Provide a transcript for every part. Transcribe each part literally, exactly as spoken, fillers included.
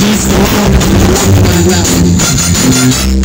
She's the one who I love.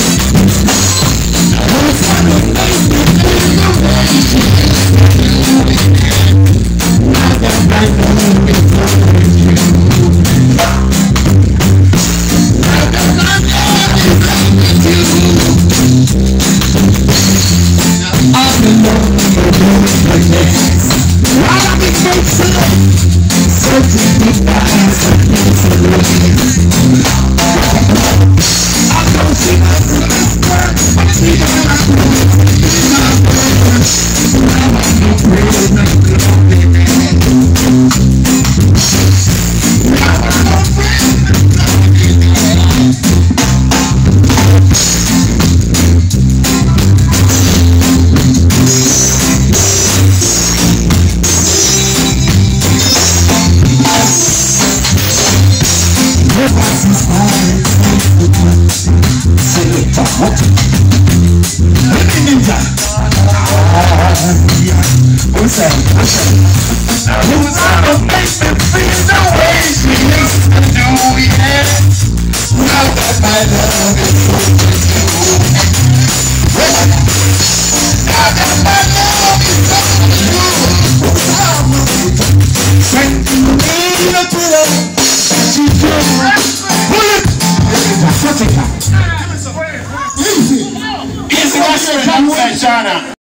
Who's that? Who's gonna make me feel the way she used to do? Yeah. Now that my love is moving you. Now that my love is moving you. Send me a pillow. She do. Pull it. Easy. Easy. Easy. Easy. Easy.